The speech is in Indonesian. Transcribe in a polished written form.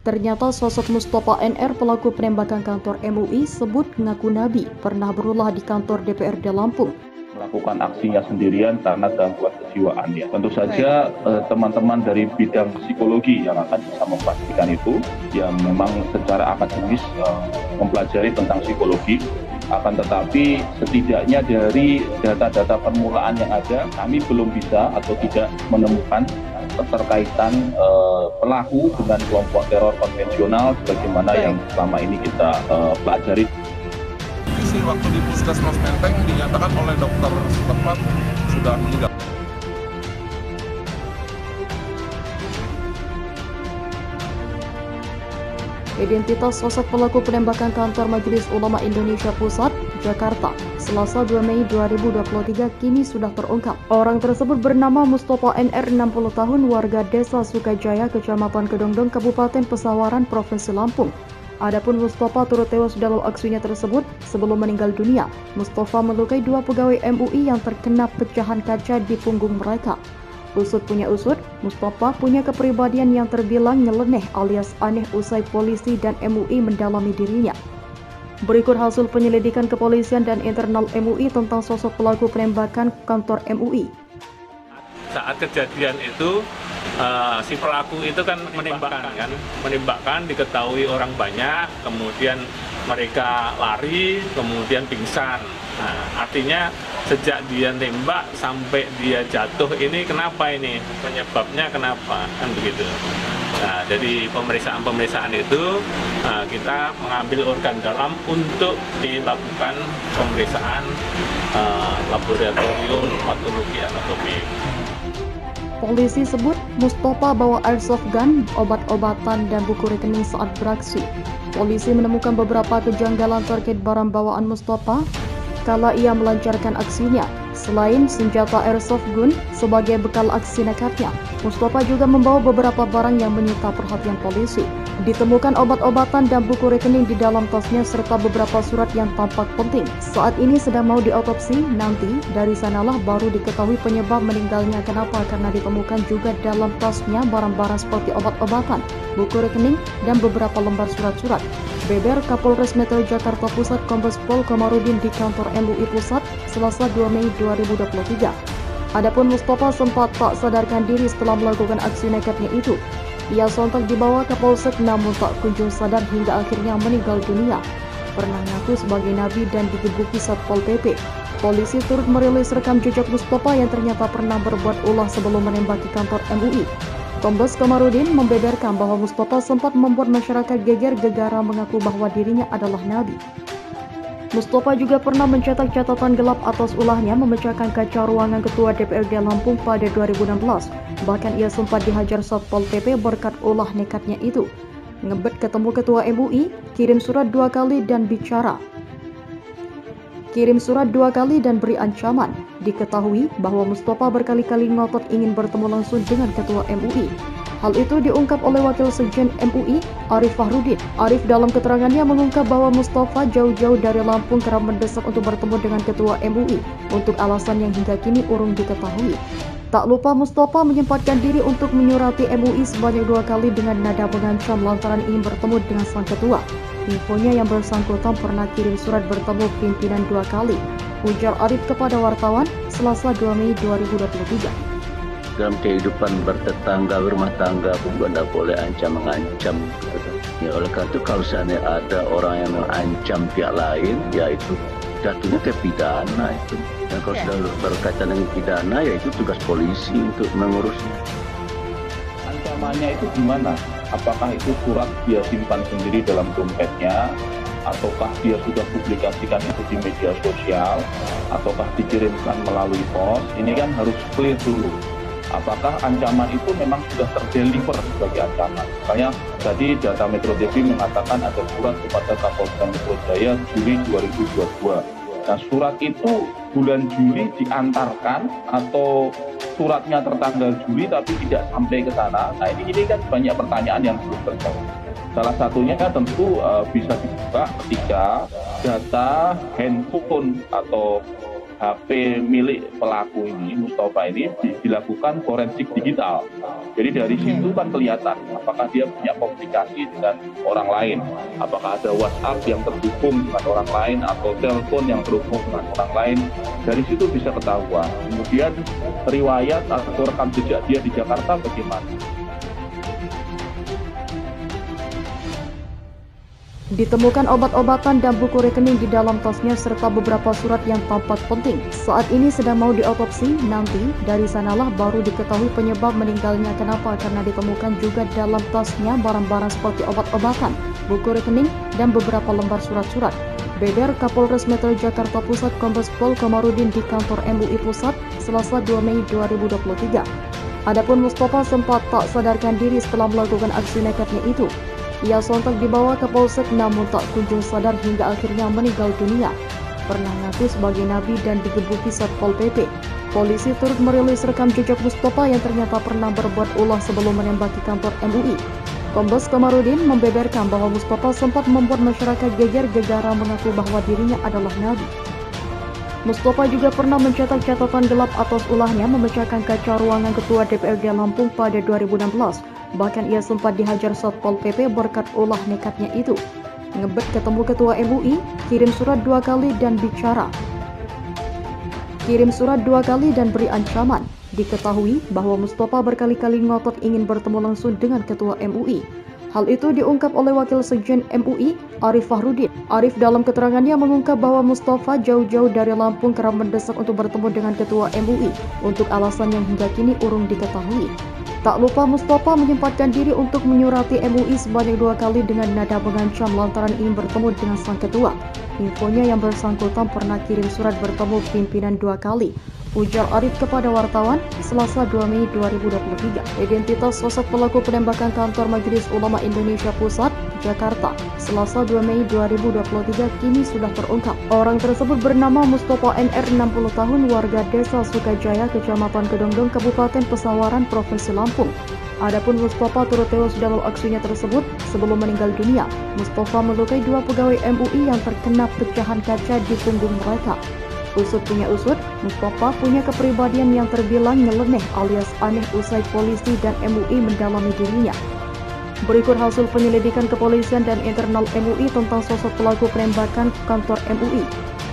Ternyata sosok Mustofa NR pelaku penembakan kantor MUI sebut ngaku Nabi pernah berulah di kantor DPRD Lampung. Melakukan aksinya sendirian karena gangguan kejiwaan ya. Tentu saja teman-teman dari bidang psikologi yang akan bisa memastikan itu, yang memang secara akademis mempelajari tentang psikologi. Akan tetapi setidaknya dari data-data permulaan yang ada, kami belum bisa atau tidak menemukan keterkaitan pelaku dengan kelompok teror konvensional sebagaimana yang selama ini kita pelajari. Waktu di Puskesmas Menteng dinyatakan oleh dokter setempat sudah meninggal. Identitas sosok pelaku penembakan kantor Majelis Ulama Indonesia Pusat, Jakarta, Selasa 2 Mei 2023 kini sudah terungkap. Orang tersebut bernama Mustofa NR 60 tahun, warga Desa Sukajaya, Kecamatan Kedongdong, Kabupaten Pesawaran, Provinsi Lampung. Adapun Mustofa turut tewas dalam aksinya tersebut. Sebelum meninggal dunia, Mustofa melukai 2 pegawai MUI yang terkena pecahan kaca di punggung mereka. Usut punya usut, Mustofa punya kepribadian yang terbilang nyeleneh alias aneh usai polisi dan MUI mendalami dirinya. Berikut hasil penyelidikan kepolisian dan internal MUI tentang sosok pelaku penembakan kantor MUI. Saat kejadian itu si pelaku itu kan menembakkan diketahui orang banyak, kemudian mereka lari, kemudian pingsan. Nah, artinya sejak dia nembak sampai dia jatuh ini kenapa ini? Penyebabnya kenapa? Kan begitu. Nah, dari pemeriksaan itu kita mengambil organ dalam untuk dilakukan pemeriksaan laboratorium patologi anatomi. Polisi sebut Mustofa bawa airsoft gun, obat-obatan, dan buku rekening saat beraksi. Polisi menemukan beberapa kejanggalan terkait barang bawaan Mustofa kala ia melancarkan aksinya. Selain senjata airsoft gun sebagai bekal aksi nekatnya, Mustofa juga membawa beberapa barang yang menyita perhatian polisi. Ditemukan obat-obatan dan buku rekening di dalam tasnya serta beberapa surat yang tampak penting. Saat ini sedang mau diotopsi, nanti dari sanalah baru diketahui penyebab meninggalnya. Kenapa? Karena ditemukan juga dalam tasnya barang-barang seperti obat-obatan, buku rekening, dan beberapa lembar surat-surat. Beber Kapolres Metro Jakarta Pusat Kombes Pol Komarudin di kantor MUI Pusat, Selasa 2 Mei 2023. Adapun Mustofa sempat tak sadarkan diri setelah melakukan aksi nekatnya itu. Ia sontak dibawa ke Polsek namun tak kunjung sadar hingga akhirnya meninggal dunia. Pernah ngaku sebagai nabi dan digebuki Satpol PP. Polisi turut merilis rekam jejak Mustofa yang ternyata pernah berbuat ulah sebelum menembaki kantor MUI. Kombes Komarudin membeberkan bahwa Mustofa sempat membuat masyarakat geger gegara mengaku bahwa dirinya adalah nabi. Mustofa juga pernah mencetak catatan gelap atas ulahnya memecahkan kaca ruangan Ketua DPRD Lampung pada 2016. Bahkan ia sempat dihajar Satpol PP berkat ulah nekatnya itu. Ngebet ketemu Ketua MUI, kirim surat 2 kali dan bicara. Kirim surat 2 kali dan beri ancaman. Diketahui bahwa Mustofa berkali-kali ngotot ingin bertemu langsung dengan Ketua MUI. Hal itu diungkap oleh Wakil Sekjen MUI, Arif Fahrudin. Arif dalam keterangannya mengungkap bahwa Mustofa jauh-jauh dari Lampung kerap mendesak untuk bertemu dengan Ketua MUI untuk alasan yang hingga kini urung diketahui. Tak lupa Mustofa menyempatkan diri untuk menyurati MUI sebanyak 2 kali dengan nada mengancam lantaran ingin bertemu dengan sang ketua. Infonya yang bersangkutan pernah kirim surat bertemu pimpinan 2 kali, ujar Arif kepada wartawan Selasa 2 Mei 2023. Dalam kehidupan bertetangga, berumah tangga pun tidak boleh mengancam. Ya, oleh karena itu kalau seandainya ada orang yang mengancam pihak lain, ya itu jatuhnya ke pidana itu. Dan kalau sudah berkaitan dengan pidana, ya itu tugas polisi untuk mengurusnya. Ancamannya itu gimana? Apakah itu surat dia simpan sendiri dalam dompetnya, ataukah dia sudah publikasikan itu di media sosial, ataukah dikirimkan melalui pos? Ini kan harus clear dulu. Apakah ancaman itu memang sudah terdeliver sebagai ancaman? Misalnya tadi data Metro TV mengatakan ada surat kepada Kapolda Metro Jaya Juli 2022. Nah, surat itu bulan Juli diantarkan atau suratnya tertanggal Juli tapi tidak sampai ke sana. Nah, ini kan banyak pertanyaan yang belum terjawab. Salah satunya kan tentu bisa dibuka ketika data handphone atau HP milik pelaku ini, Mustafa ini, dilakukan forensik digital. Jadi dari situ kan kelihatan apakah dia punya komunikasi dengan orang lain, apakah ada WhatsApp yang terhubung dengan orang lain atau telepon yang terhubung dengan orang lain. Dari situ bisa ketahuan. Kemudian riwayat atau rekam jejak dia di Jakarta bagaimana. Ditemukan obat-obatan dan buku rekening di dalam tasnya serta beberapa surat yang tampak penting. Saat ini sedang mau diotopsi, nanti dari sanalah baru diketahui penyebab meninggalnya. Kenapa? Karena ditemukan juga dalam tasnya barang-barang seperti obat-obatan, buku rekening, dan beberapa lembar surat-surat. Beber Kapolres Metro Jakarta Pusat Kombes Pol Komarudin di kantor MUI Pusat, Selasa 2 Mei 2023. Adapun Mustafa sempat tak sadarkan diri setelah melakukan aksi nekatnya itu. Ia sontak dibawa ke Polsek namun tak kunjung sadar hingga akhirnya meninggal dunia. Pernah ngaku sebagai nabi dan digebuki Satpol PP. Polisi turut merilis rekam jejak Mustafa yang ternyata pernah berbuat ulah sebelum menembaki kantor MUI. Kombes Komarudin membeberkan bahwa Mustafa sempat membuat masyarakat geger gegara mengaku bahwa dirinya adalah nabi. Mustafa juga pernah mencetak catatan gelap atas ulahnya memecahkan kaca ruangan Ketua DPRD Lampung pada 2016. Bahkan ia sempat dihajar Satpol PP berkat ulah nekatnya itu. Ngebet ketemu Ketua MUI, kirim surat 2 kali dan bicara. Kirim surat 2 kali dan beri ancaman. Diketahui bahwa Mustafa berkali-kali ngotot ingin bertemu langsung dengan Ketua MUI. Hal itu diungkap oleh Wakil Sekjen MUI, Arif Fahrudin. Arif dalam keterangannya mengungkap bahwa Mustafa jauh-jauh dari Lampung kerap mendesak untuk bertemu dengan Ketua MUI untuk alasan yang hingga kini urung diketahui. Tak lupa Mustafa menyempatkan diri untuk menyurati MUI sebanyak 2 kali dengan nada mengancam lantaran ingin bertemu dengan sang ketua. Infonya yang bersangkutan pernah kirim surat bertemu pimpinan 2 kali. Ujar Arif kepada wartawan Selasa 2 Mei 2023. Identitas sosok pelaku penembakan kantor Majelis Ulama Indonesia Pusat, Jakarta, Selasa 2 Mei 2023 kini sudah terungkap. Orang tersebut bernama Mustafa NR 60 tahun, warga Desa Sukajaya, Kecamatan Kedongdong, Kabupaten Pesawaran, Provinsi Lampung. Adapun Mustafa turut tewas dalam aksinya tersebut. Sebelum meninggal dunia, Mustafa melukai 2 pegawai MUI yang terkena pecahan kaca di punggung mereka. Usut punya usut, Mustafa punya kepribadian yang terbilang nyeleneh alias aneh usai polisi dan MUI mendalami dirinya. Berikut hasil penyelidikan kepolisian dan internal MUI tentang sosok pelaku penembakan kantor MUI.